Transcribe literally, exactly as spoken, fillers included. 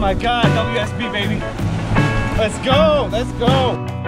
my God, W S B baby. Let's go, let's go.